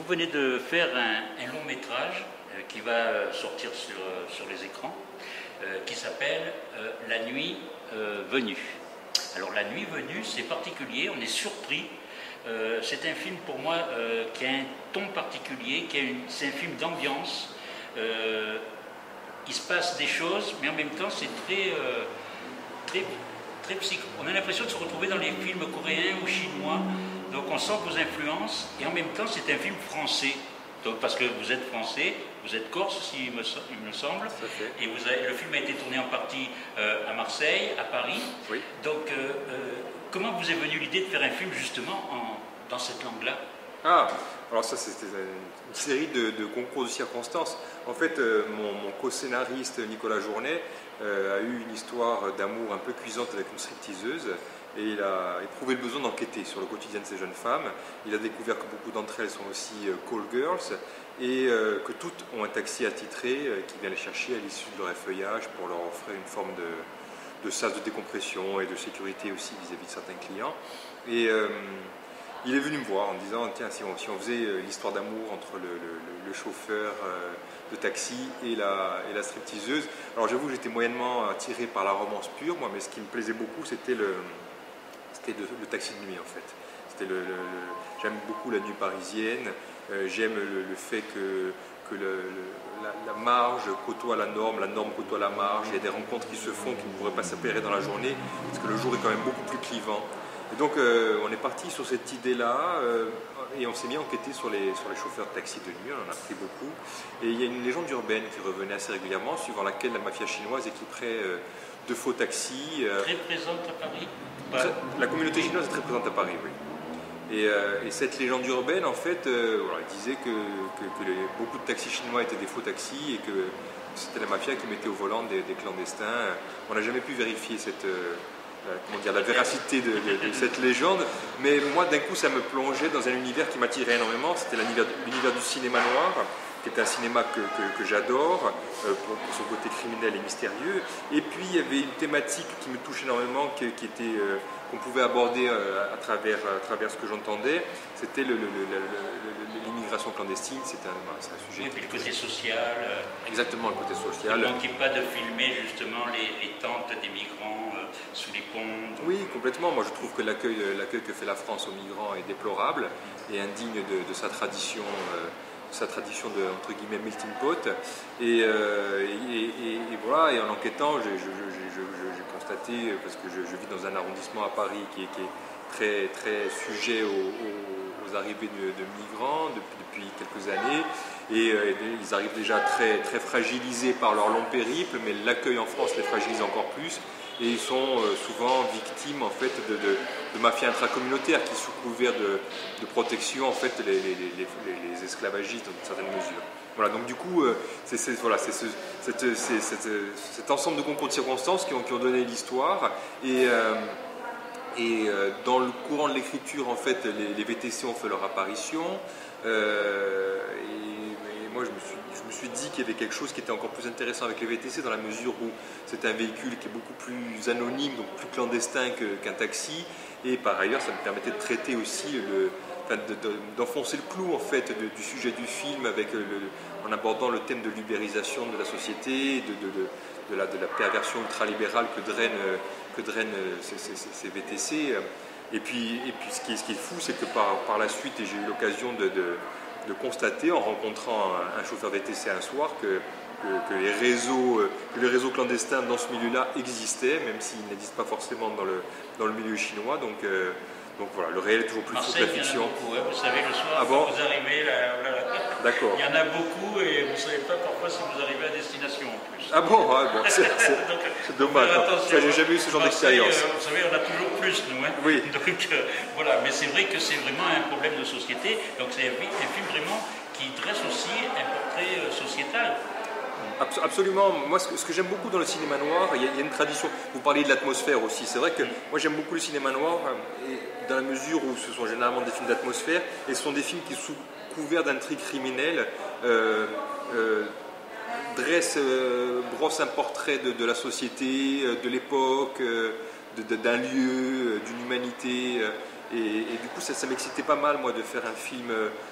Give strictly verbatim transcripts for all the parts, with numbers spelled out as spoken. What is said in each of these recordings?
vous venez de faire un, un long métrage euh, qui va sortir sur, sur les écrans, euh, qui s'appelle euh, La nuit euh, venue. Alors La nuit venue, c'est particulier, on est surpris. Euh, c'est un film pour moi euh, qui a un ton particulier, qui a une, c'est un film d'ambiance. Euh, il se passe des choses, mais en même temps c'est très, euh, très, très psycho. On a l'impression de se retrouver dans les films coréens ou chinois. Donc on sent vos influences, et en même temps c'est un film français. Donc, parce que vous êtes français, vous êtes corse, si il me, il me semble, et vous avez, le film a été tourné en partie euh, à Marseille, à Paris. Oui. Donc, euh, euh, comment vous est venue l'idée de faire un film justement en, dans cette langue-là? Ah, alors ça c'était une série de, de concours de circonstances. En fait, euh, mon, mon co-scénariste Nicolas Journet euh, a eu une histoire d'amour un peu cuisante avec une stripteaseuse. Et il a éprouvé le besoin d'enquêter sur le quotidien de ces jeunes femmes. Il a découvert que beaucoup d'entre elles sont aussi euh, call girls et euh, que toutes ont un taxi attitré euh, qui vient les chercher à l'issue de leur effeuillage pour leur offrir une forme de, de sas de décompression et de sécurité aussi vis-à-vis de certains clients. Et euh, il est venu me voir en me disant tiens, si on, si on faisait euh, l'histoire d'amour entre le, le, le chauffeur euh, de taxi et la, et la stripteaseuse. Alors j'avoue que j'étais moyennement attiré par la romance pure, moi, mais ce qui me plaisait beaucoup c'était le C'était le, le taxi de nuit en fait. C'était le, le, le, j'aime beaucoup la nuit parisienne. Euh, j'aime le, le fait que, que le, le, la, la marge côtoie la norme, la norme côtoie la marge. Il y a des rencontres qui se font qui ne pourraient pas s'appairer dans la journée parce que le jour est quand même beaucoup plus clivant. Et donc euh, on est parti sur cette idée-là euh, et on s'est mis à enquêter sur les, sur les chauffeurs de taxi de nuit. On en a appris beaucoup. Et il y a une légende urbaine qui revenait assez régulièrement, suivant laquelle la mafia chinoise équiperait euh, de faux taxis. Euh, Très présente à Paris. La communauté chinoise est très présente à Paris, oui. Et, euh, et cette légende urbaine, en fait, euh, voilà, disait que, que, que les, beaucoup de taxis chinois étaient des faux taxis et que c'était la mafia qui mettait au volant des, des clandestins. On n'a jamais pu vérifier cette, euh, comment dire, la véracité de, de, de cette légende, mais moi, d'un coup, ça me plongeait dans un univers qui m'attirait énormément. C'était l'univers, l'univers du cinéma noir, qui est un cinéma que, que, que j'adore, euh, pour, pour son côté criminel et mystérieux. Et puis il y avait une thématique qui me touche énormément, qui, qui était, euh, qu'on pouvait aborder euh, à, travers, à travers ce que j'entendais. C'était le, le, le, le, le, l'immigration clandestine, c'est un, c'est un sujet... Et puis le côté social. Euh, Exactement, le côté social. Il ne manquait pas de filmer justement les, les tentes des migrants euh, sous les ponts. Oui, complètement. Moi je trouve que l'accueil, l'accueil que fait la France aux migrants est déplorable et indigne de, de sa tradition. Euh, sa tradition de, entre guillemets, melting pot. Et, euh, et, et, et voilà, et en enquêtant, j'ai, j'ai, j'ai, j'ai constaté, parce que je, je vis dans un arrondissement à Paris qui est, qui est très, très sujet aux, aux, aux arrivées de, de migrants depuis, depuis quelques années, et, euh, et ils arrivent déjà très, très fragilisés par leur long périple, mais l'accueil en France les fragilise encore plus. Et ils sont euh, souvent victimes en fait, de, de, de mafias intracommunautaires qui, sous couvert de, de protection, en fait, les, les, les, les esclavagisent dans une certaine mesure. Voilà, donc du coup, euh, c'est, c'est, voilà, c'est, ce, cette, c'est, cette, cet ensemble de concours de circonstances qui ont, qui ont donné l'histoire. Et, euh, et euh, dans le courant de l'écriture, en fait, les, les V T C ont fait leur apparition. Euh, et, et moi, je me suis Je me suis dit qu'il y avait quelque chose qui était encore plus intéressant avec les V T C dans la mesure où c'est un véhicule qui est beaucoup plus anonyme, donc plus clandestin que, qu'un taxi, et par ailleurs ça me permettait de traiter aussi, le, enfin de, de, d'enfoncer le clou en fait de, du sujet du film avec le, en abordant le thème de l'ubérisation de la société, de, de, de, de, la, de la perversion ultralibérale que drainent, que drainent ces, ces, ces V T C. Et puis, et puis ce, qui est, ce qui est fou, c'est que par, par la suite, et j'ai eu l'occasion de, de de constater en rencontrant un, un chauffeur V T C un soir que, que, que, les réseaux, que les réseaux clandestins dans ce milieu-là existaient, même s'ils n'existent pas forcément dans le, dans le milieu chinois. Donc, euh, donc voilà, le réel est toujours plus fou que la fiction. Il y en a beaucoup, hein. Vous savez, le soir, ah bon quand vous arrivez, là, là, là, D'accord. Il y en a beaucoup et vous ne savez pas parfois si vous arrivez à destination en plus. Ah bon, ah bon c'est, c'est, donc, c'est dommage. Ça, j'ai jamais eu ce genre Marseille, d'expérience. Euh, vous savez, on a toujours plus, nous. Hein. Oui. Donc euh, voilà, mais c'est vrai que c'est vraiment un problème de société. Donc c'est un, un film vraiment qui dresse aussi un portrait euh, sociétal. Absolument. Moi, ce que, ce que j'aime beaucoup dans le cinéma noir, il y, a, il y a une tradition. Vous parliez de l'atmosphère aussi. C'est vrai que moi, j'aime beaucoup le cinéma noir, et dans la mesure où ce sont généralement des films d'atmosphère, et ce sont des films qui, sous couvert d'intrigues criminelles, euh, euh, dressent, euh, brossent un portrait de, de la société, de l'époque, de, de, d'un lieu, d'une humanité. et, et du coup ça, ça m'excitait pas mal moi de faire un film,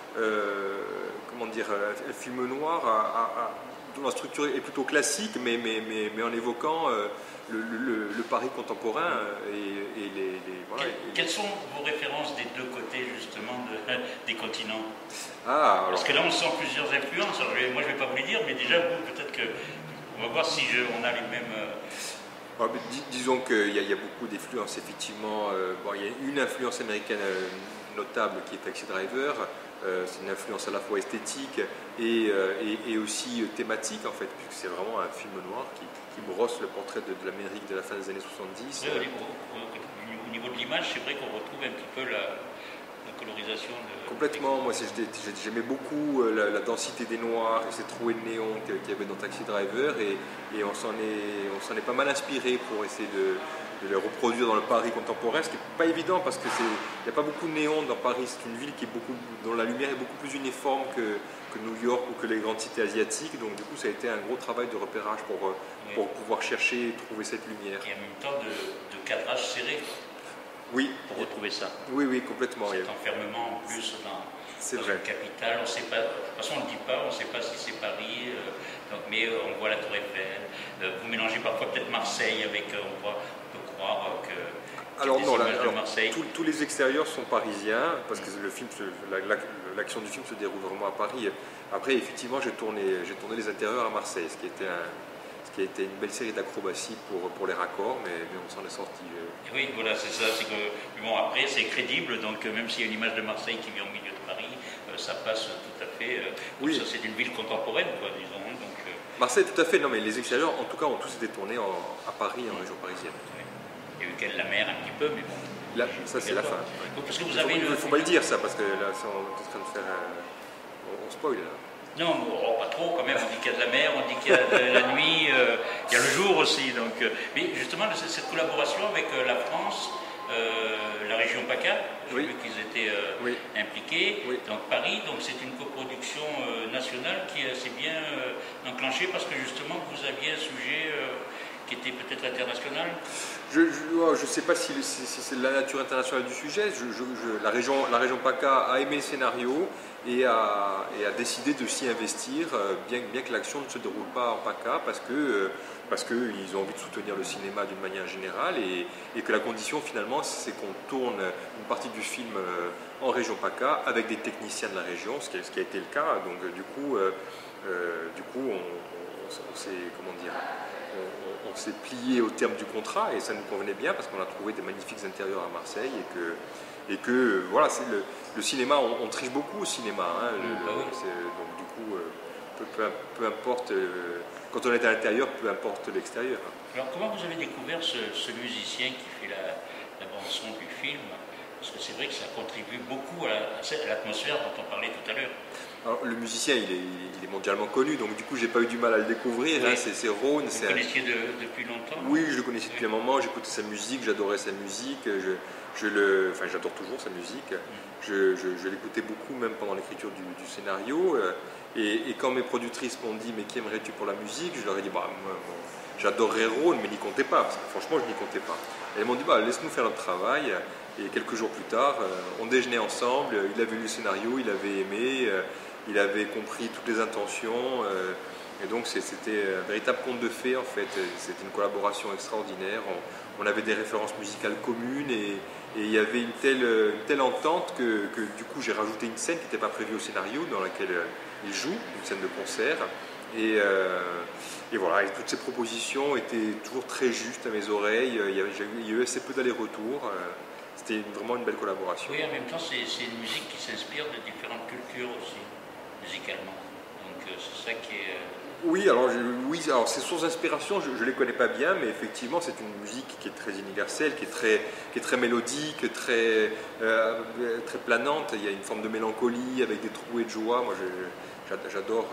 euh, comment dire, un film noir à, à, à, dont la structure est plutôt classique, mais, mais, mais, mais en évoquant euh, le, le, le Paris contemporain et, et les, les voilà. Que, quelles sont vos références des deux côtés justement de, des continents? Ah, alors... Parce que là on sent plusieurs influences. Alors, moi je ne vais pas vous les dire, mais déjà vous peut-être que on va voir si je, on a les mêmes. Euh... Ah, dis, disons qu'il y, y a beaucoup d'influences effectivement. Euh, bon, il y a une influence américaine euh, notable qui est Taxi Driver. Euh, c'est une influence à la fois esthétique et, euh, et, et aussi thématique en fait, puisque c'est vraiment un film noir qui, qui brosse le portrait de, de l'Amérique de la fin des années soixante-dix. Oui, au, niveau, au, au niveau de l'image, c'est vrai qu'on retrouve un petit peu la, la colorisation. De, Complètement, moi j'aimais beaucoup la, la densité des noirs et ces trouées de néon qu'il y avait dans Taxi Driver, et, et on s'en est, on s'en est pas mal inspiré pour essayer de, de les reproduire dans le Paris contemporain, ce qui n'est pas évident parce qu'il n'y a pas beaucoup de néon dans Paris. C'est une ville qui est beaucoup, dont la lumière est beaucoup plus uniforme que, que New York ou que les grandes cités asiatiques, donc du coup ça a été un gros travail de repérage pour, oui. pour pouvoir chercher et trouver cette lumière. Et en même temps de, de cadrage serré. Oui. Pour retrouver ça. Oui, oui, complètement. Cet enfermement en plus dans, dans vrai. une capitale, on sait pas, de toute façon on ne le dit pas, on ne sait pas si c'est Paris, euh, donc, mais euh, on voit la Tour Eiffel. Euh, vous mélangez parfois peut-être Marseille avec, euh, on, voit, on peut croire euh, que. Alors non, là, alors, Marseille. Tous, tous les extérieurs sont parisiens, parce que le film, l'action du film se déroule vraiment à Paris. Après, effectivement, j'ai tourné, j'ai tourné les intérieurs à Marseille, ce qui était un, qui a été une belle série d'acrobaties pour, pour les raccords, mais, mais on s'en est sorti. Euh... Oui, voilà, c'est ça. C'est que, bon, après, c'est crédible, donc même s'il y a une image de Marseille qui vit au milieu de Paris, euh, ça passe tout à fait. Euh, oui. Ça, c'est une ville contemporaine, quoi, disons. Donc, euh... Marseille, tout à fait. Non, mais les extérieurs, en tout cas, ont tous été tournés en, à Paris, en région parisienne. Oui. Il y a eu qu'elle la mer un petit peu, mais bon. Là, ça, c'est la fin. Oui. Parce que vous avez il ne une... faut pas le dire, ça, parce que là, on est en train de faire. Euh, on spoil, là. Non, oh, pas trop quand même, on dit qu'il y a de la mer, on dit qu'il y a de la nuit, euh, il y a le jour aussi. Donc, euh, mais justement, cette collaboration avec euh, la France, euh, la région PACA, j'ai oui. vu qu'ils étaient euh, oui. impliqués, oui. donc Paris, donc c'est une coproduction euh, nationale qui est assez bien euh, enclenchée parce que justement vous aviez un sujet euh, qui était peut-être international. Je ne sais pas si, si, si c'est la nature internationale du sujet. Je, je, je, la, région, la région PACA a aimé le scénario et a, et a décidé de s'y investir, bien, bien que l'action ne se déroule pas en PACA, parce que parce qu'ils ont envie de soutenir le cinéma d'une manière générale, et, et que la condition finalement c'est qu'on tourne une partie du film en région PACA avec des techniciens de la région, ce qui a, ce qui a été le cas. Donc du coup, euh, euh, du coup on, on, on s'est, comment dire, on, on s'est plié au terme du contrat, et ça nous convenait bien parce qu'on a trouvé des magnifiques intérieurs à Marseille, et que, et que voilà, c'est le, le cinéma, on, on triche beaucoup au cinéma, hein, le, mmh, bah oui. donc du coup, peu, peu, peu importe, quand on est à l'intérieur, peu importe l'extérieur. Alors comment vous avez découvert ce, ce musicien qui fait la, la bande-son du film? Parce que c'est vrai que ça contribue beaucoup à l'atmosphère dont on parlait tout à l'heure. Alors, le musicien, il est, il est mondialement connu, donc du coup, j'ai pas eu du mal à le découvrir. Oui. Hein, c'est Rhône. Vous le connaissiez de, depuis longtemps? Oui, je le connaissais depuis oui. un moment. J'écoutais sa musique, j'adorais sa musique. Je, je le, enfin, j'adore toujours sa musique. Mm. Je, je, je l'écoutais beaucoup, même pendant l'écriture du, du scénario. Et, et quand mes productrices m'ont dit, mais qui aimerais-tu pour la musique? Je leur ai dit, bah, moi, bon, j'adorerais Rhône, mais n'y comptez pas, parce que franchement, je n'y comptais pas. Et elles m'ont dit, bah, laisse-nous faire notre travail. Et quelques jours plus tard, on déjeunait ensemble. Il avait lu le scénario, il avait aimé. Il avait compris toutes les intentions, euh, et donc c'était un véritable conte de fées en fait. C'était une collaboration extraordinaire. On, on avait des références musicales communes, et, et il y avait une telle, une telle entente que, que du coup j'ai rajouté une scène qui n'était pas prévue au scénario, dans laquelle il joue, une scène de concert. Et, euh, et voilà, et toutes ces propositions étaient toujours très justes à mes oreilles. Il y, avait, il y a eu assez peu d'allers-retours. C'était vraiment une belle collaboration. Oui, en même temps, c'est une musique qui s'inspire de différentes cultures aussi, musicalement. Donc euh, c'est ça qui est... Euh... Oui, alors, je, oui, alors ces sources d'inspiration, je ne les connais pas bien, mais effectivement, c'est une musique qui est très universelle, qui est très, qui est très mélodique, très, euh, très planante. Il y a une forme de mélancolie avec des trouées de joie. Moi, j'adore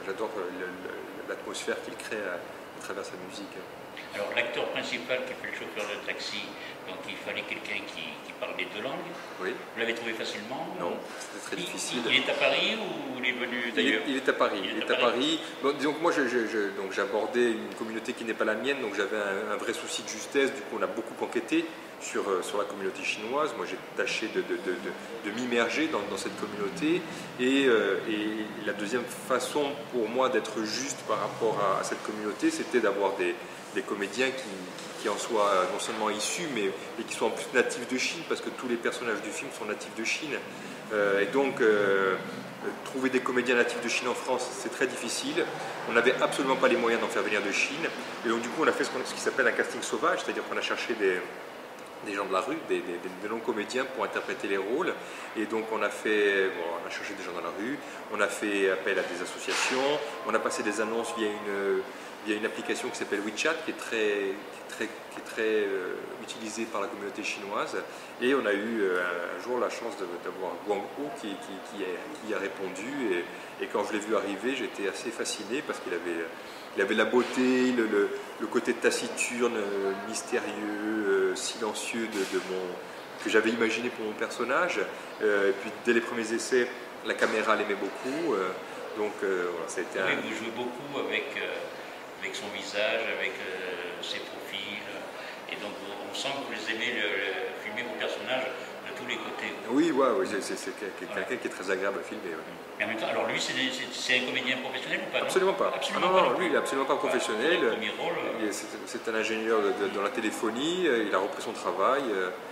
l'atmosphère qu'il crée à, à travers sa musique. Alors, l'acteur principal qui fait le chauffeur de taxi, donc il fallait quelqu'un qui, qui parle les deux langues. Oui. Vous l'avez trouvé facilement? Non, c'était très il, difficile. Il est à Paris ou il est venu d'ailleurs? il, il est à Paris. Il, il est, est à Paris. Paris. Bon, disons que moi, j'abordais une communauté qui n'est pas la mienne, donc j'avais un, un vrai souci de justesse. Du coup, on a beaucoup enquêté sur, sur la communauté chinoise. Moi, j'ai tâché de, de, de, de, de m'immerger dans, dans cette communauté. Et, euh, et la deuxième façon pour moi d'être juste par rapport à, à cette communauté, c'était d'avoir des, des comédiens qui, qui en soient non seulement issus, mais et qui soient en plus natifs de Chine, parce que tous les personnages du film sont natifs de Chine. Euh, et donc, euh, trouver des comédiens natifs de Chine en France, c'est très difficile. On n'avait absolument pas les moyens d'en faire venir de Chine. Et donc, du coup, on a fait ce, ce qui s'appelle un casting sauvage, c'est-à-dire qu'on a cherché des, des gens de la rue, des, des, des non-comédiens pour interpréter les rôles. Et donc, on a fait, bon, on a cherché des gens dans la rue, on a fait appel à des associations, on a passé des annonces via une, via une application qui s'appelle WeChat, qui est très, qui est très, qui est très euh, utilisée par la communauté chinoise. Et on a eu euh, un jour la chance d'avoir Guang Ho qui, qui, qui, a, qui a répondu. Et, et quand je l'ai vu arriver, j'étais assez fasciné parce qu'il avait, il avait la beauté, le, le, le côté taciturne, mystérieux, euh, silencieux de, de mon, que j'avais imaginé pour mon personnage. Euh, et puis dès les premiers essais, la caméra l'aimait beaucoup. Euh, donc euh, voilà, ça a été oui, un... vous jouez beaucoup avec, euh, avec son visage, avec euh, ses profils. Et donc on sent que vous les aimez le, le, filmer vos personnages de tous les côtés. Oui, ouais, ouais, c'est quelqu'un voilà. qui est très agréable à filmer. Ouais. Mais en même temps, alors lui, c'est un comédien professionnel ou pas? Absolument pas. Absolument ah non, pas. non, lui, il est absolument pas professionnel. Euh... C'est un ingénieur de, de, dans la téléphonie, il a repris son travail.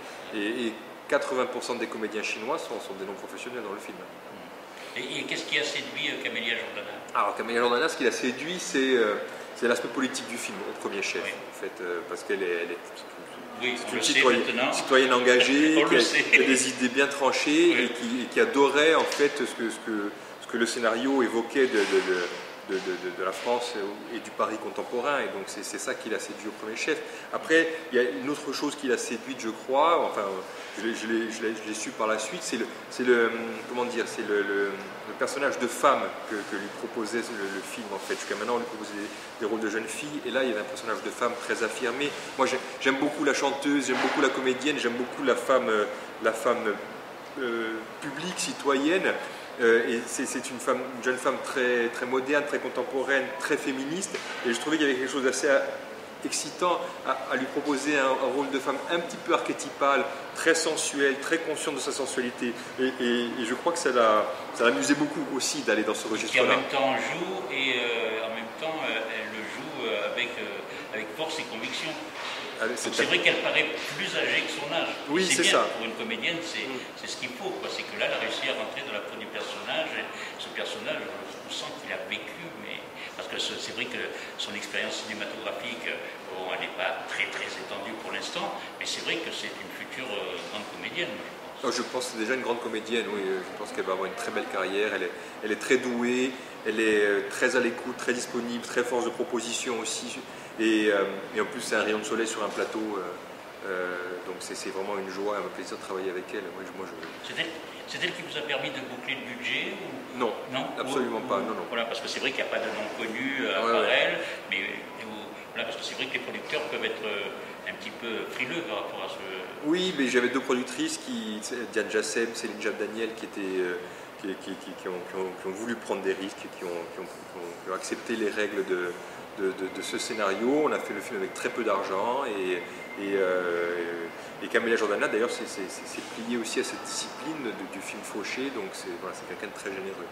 Et, et quatre-vingts pour cent des comédiens chinois sont, sont des non-professionnels dans le film. Et, et qu'est-ce qui a séduit euh, Camélia Jordana? Alors, Camélia Jordana, ce qui l'a séduit, c'est euh, l'aspect politique du film, au premier chef, oui. en fait, euh, parce qu'elle est, elle est oui, c'est une citoyenne, citoyenne engagée, qui a, qui a des idées bien tranchées oui. et, qui, et qui adorait en fait ce que, ce que, ce que le scénario évoquait de, de, de, de, de, de la France et du Paris contemporain. Et donc c'est ça qui l'a séduit au premier chef. Après, il y a une autre chose qui l'a séduite, je crois, enfin je l'ai su par la suite, c'est le, le, comment dire, c'est le, le, le personnage de femme que, que lui proposait le, le film en fait. Jusqu'à maintenant, on lui proposait des, des rôles de jeune fille, et là, il y avait un personnage de femme très affirmé. Moi, j'aime beaucoup la chanteuse, j'aime beaucoup la comédienne, j'aime beaucoup la femme, la femme euh, publique, citoyenne. Euh, et c'est une, femme, une jeune femme très, très moderne, très contemporaine, très féministe. Et je trouvais qu'il y avait quelque chose d'assez excitant à, à lui proposer un, un rôle de femme un petit peu archétypal, très sensuel, très consciente de sa sensualité. Et, et, et je crois que ça l'amusait beaucoup aussi d'aller dans ce registre-là. Qui en même temps joue et euh, en même temps euh, elle le joue avec, euh, avec force et conviction. C'est vrai qu'elle paraît plus âgée que son âge. Oui, c'est ça. Pour une comédienne, c'est mm. ce qu'il faut. C'est que là, elle a réussi à rentrer dans la peau du personnage. Et ce personnage, on sent qu'il a vécu, mais parce que c'est vrai que son expérience cinématographique, bon, elle n'est pas très très étendue pour l'instant, mais c'est vrai que c'est une future euh, grande comédienne, je pense. Je pense que c'est déjà une grande comédienne, oui. Je pense qu'elle va avoir une très belle carrière. Elle est, elle est très douée, elle est très à l'écoute, très disponible, très force de proposition aussi. Et, euh, et en plus, c'est un rayon de soleil sur un plateau. Euh, euh, donc c'est vraiment une joie, un plaisir de travailler avec elle. Moi, moi, je... C'est elle, elle qui vous a permis de boucler le budget ou... Non, non, absolument ou, pas. Non, non. Voilà, parce que c'est vrai qu'il n'y a pas de nom connu à ouais, part ouais. elle, mais voilà, parce que c'est vrai que les producteurs peuvent être un petit peu frileux par rapport à ce... Oui, mais j'avais deux productrices, qui, Diane Jassem, Céline Jab Daniel, qui étaient... Euh, Qui, qui, qui, qui, ont, qui, ont, qui ont voulu prendre des risques, qui ont, qui ont, qui ont accepté les règles de, de, de, de ce scénario. On a fait le film avec très peu d'argent et, et, euh, et Camélia Jordana d'ailleurs s'est pliée aussi à cette discipline de, du film fauché, donc c'est voilà, quelqu'un de très généreux.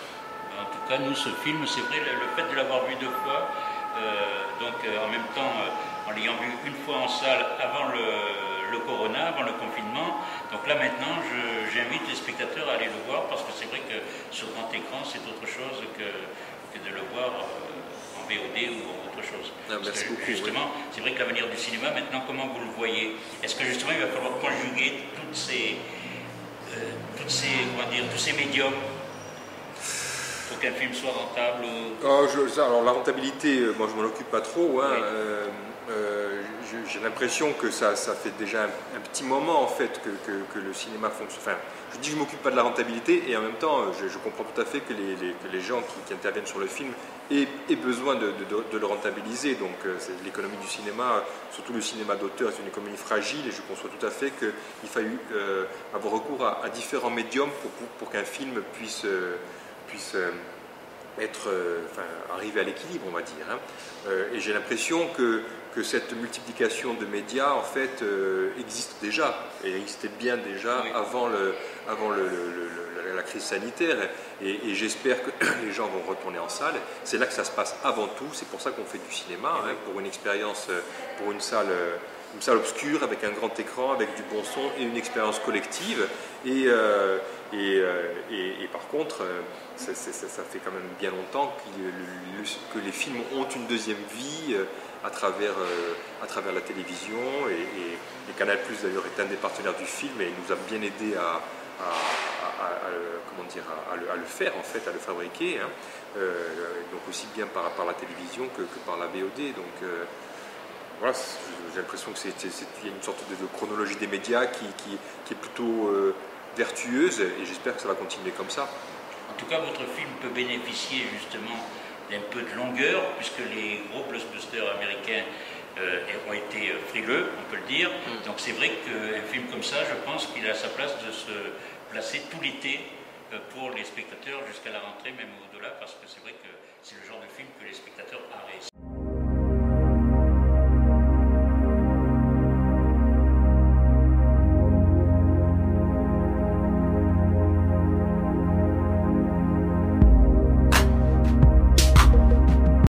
En tout cas, nous, ce film, c'est vrai, le, le fait de l'avoir vu deux fois, euh, donc euh, en même temps, euh, en l'ayant vu une fois en salle avant le, le corona, avant le confinement, donc là maintenant, j'invite les spectateurs à aller le voir parce que c'est vrai que sur grand écran, c'est autre chose que, que de le voir euh, en V O D ou autre chose. Ah, merci que, beaucoup, justement, oui. C'est vrai que l'avenir du cinéma, maintenant, comment vous le voyez? Est-ce que justement, il va falloir conjuguer toutes ces, euh, toutes ces, comment dire, tous ces médiums pour qu'un film soit rentable ou... oh, je, ça, alors la rentabilité, moi je m'en occupe pas trop. Hein, oui. euh, euh, J'ai l'impression que ça, ça fait déjà un, un petit moment en fait que, que, que le cinéma fonctionne. Enfin, je dis que je m'occupe pas de la rentabilité et en même temps, je, je comprends tout à fait que les, les, que les gens qui, qui interviennent sur le film aient, aient besoin de, de, de le rentabiliser. Donc, l'économie du cinéma, surtout le cinéma d'auteur, c'est une économie fragile et je conçois tout à fait qu'il fallu euh, avoir recours à, à différents médiums pour, pour, pour qu'un film puisse, euh, puisse, euh, être, euh, enfin, arriver à l'équilibre, on va dire. Hein. Euh, et j'ai l'impression que, que cette multiplication de médias, en fait, euh, existe déjà, et existait bien déjà oui. avant, le, avant le, le, le, la crise sanitaire. Et, et j'espère que les gens vont retourner en salle. C'est là que ça se passe avant tout. C'est pour ça qu'on fait du cinéma, hein, pour une expérience, pour une salle, une salle obscure avec un grand écran, avec du bon son et une expérience collective. Et, euh, et, euh, et, et par contre, ça, ça, ça fait quand même bien longtemps que, que les films ont une deuxième vie à travers, à travers la télévision. Et, et, et Canal plus d'ailleurs est un des partenaires du film et nous a bien aidé à, à, à, à, comment dire, à, le, à le faire en fait, à le fabriquer. Hein. Euh, donc aussi bien par, par la télévision que, que par la V O D. Donc euh, voilà, j'ai l'impression que c'est y a une sorte de, de chronologie des médias qui, qui, qui est plutôt euh, vertueuse et j'espère que ça va continuer comme ça. En tout cas, votre film peut bénéficier justement d'un peu de longueur, puisque les gros blockbusters américains euh, ont été frileux, on peut le dire. Mm. Donc c'est vrai qu'un film comme ça, je pense qu'il a sa place de se placer tout l'été pour les spectateurs jusqu'à la rentrée, même au-delà, parce que c'est vrai que c'est le genre de film que les spectateurs apprécient.